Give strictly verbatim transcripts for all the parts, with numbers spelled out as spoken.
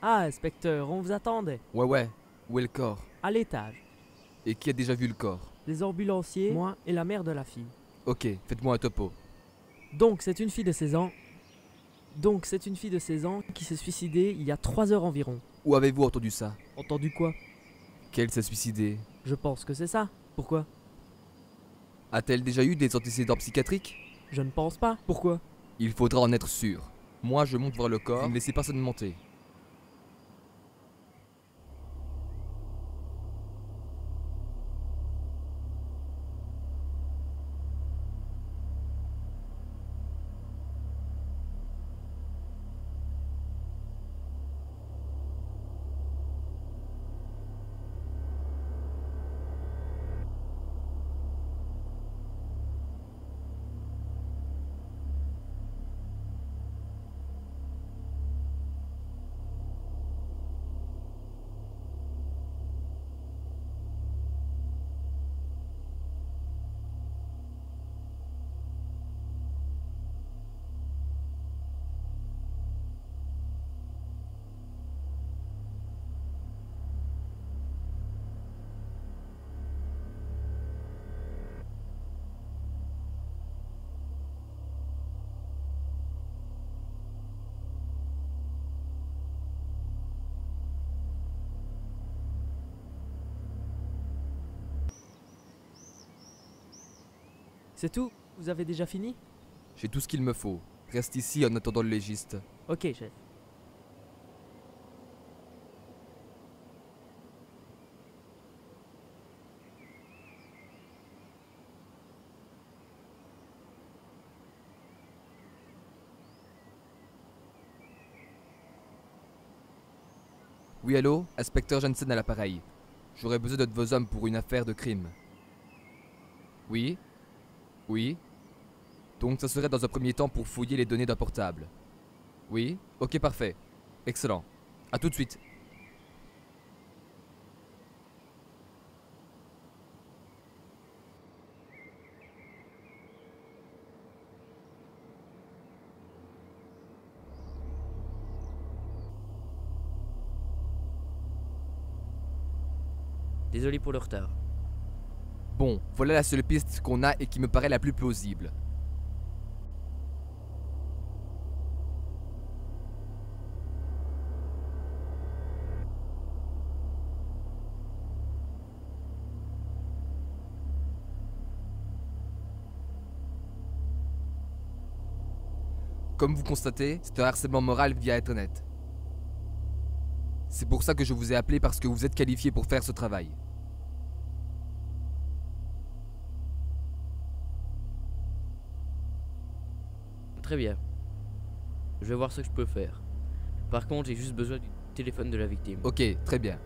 Ah, inspecteur, on vous attendait. Ouais, ouais. Où est le corps? À l'étage. Et qui a déjà vu le corps? Les ambulanciers, moi et la mère de la fille. Ok, faites-moi un topo. Donc, c'est une fille de seize ans. Donc, c'est une fille de seize ans qui s'est suicidée il y a trois heures environ. Où avez-vous entendu ça? Entendu quoi? Qu'elle s'est suicidée. Je pense que c'est ça. Pourquoi? A-t-elle déjà eu des antécédents psychiatriques? Je ne pense pas. Pourquoi? Il faudra en être sûr. Moi, je monte voir le corps. Vous ne laissez personne monter. C'est tout? Vous avez déjà fini? J'ai tout ce qu'il me faut. Reste ici en attendant le légiste. Ok, chef. Oui, allô? Inspecteur Jensen à l'appareil. J'aurais besoin de vos hommes pour une affaire de crime. Oui? Oui? Donc ça serait dans un premier temps pour fouiller les données d'un portable. Oui? Ok, parfait. Excellent. À tout de suite. Désolé pour le retard. Bon, voilà la seule piste qu'on a et qui me paraît la plus plausible. Comme vous constatez, c'est un harcèlement moral via Internet. C'est pour ça que je vous ai appelé parce que vous êtes qualifié pour faire ce travail. Très bien. Je vais voir ce que je peux faire. Par contre, j'ai juste besoin du téléphone de la victime. Ok, très bien.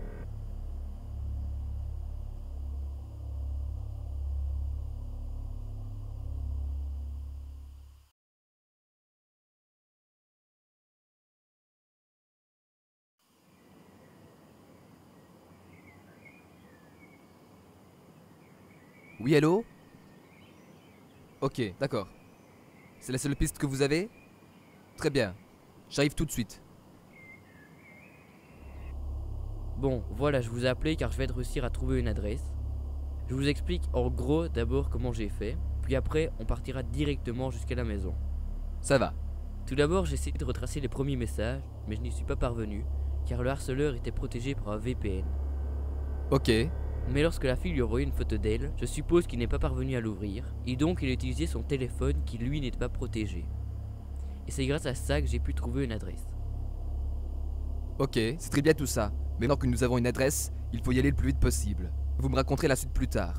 Oui, allô? Ok, d'accord. C'est la seule piste que vous avez? Très bien. J'arrive tout de suite. Bon, voilà, je vous ai appelé car je vais réussir à trouver une adresse. Je vous explique en gros d'abord comment j'ai fait, puis après on partira directement jusqu'à la maison. Ça va. Tout d'abord, j'ai essayé de retracer les premiers messages, mais je n'y suis pas parvenu, car le harceleur était protégé par un V P N. Ok. Mais lorsque la fille lui a envoyé une photo d'elle, je suppose qu'il n'est pas parvenu à l'ouvrir, et donc il a utilisé son téléphone qui lui n'était pas protégé. Et c'est grâce à ça que j'ai pu trouver une adresse. Ok, c'est très bien tout ça. Maintenant que nous avons une adresse, il faut y aller le plus vite possible. Vous me raconterez la suite plus tard.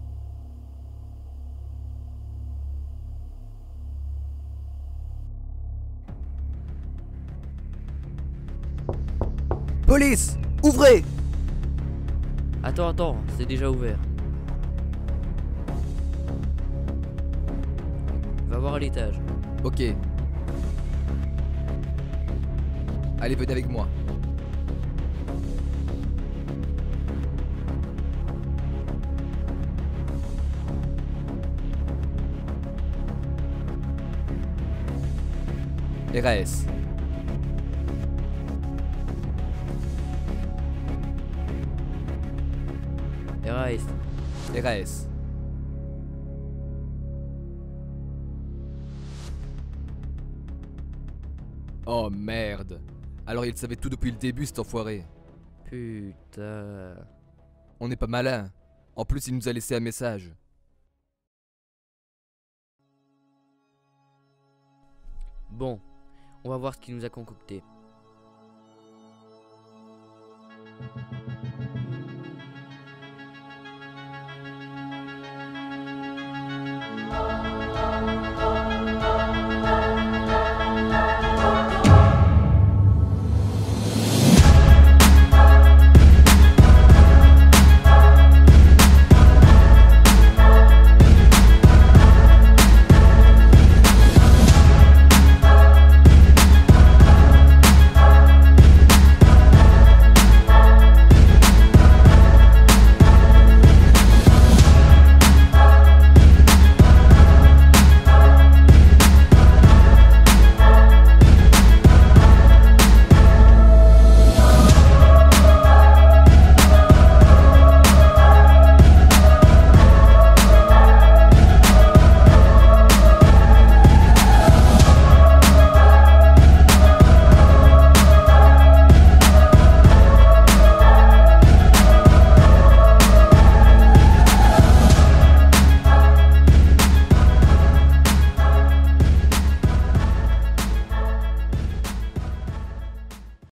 Police! Ouvrez! Attends, attends, c'est déjà ouvert. Va voir à l'étage. Ok. Allez, venez avec moi. R A S. A S. R A S. Oh merde. Alors il savait tout depuis le début, cet enfoiré. Putain. On n'est pas malin. En plus, il nous a laissé un message. Bon, on va voir ce qu'il nous a concocté.